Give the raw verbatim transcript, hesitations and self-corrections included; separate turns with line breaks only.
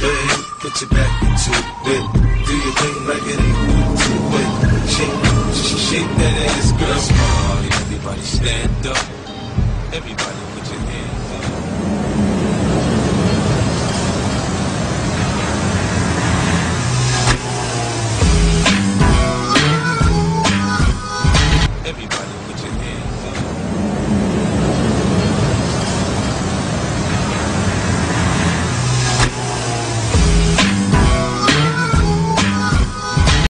ahead, get your back into it. Do your thing like it ain't nothing to it. Shake, shake, shake that ass, girl. Everybody stand up. Everybody put your hands up.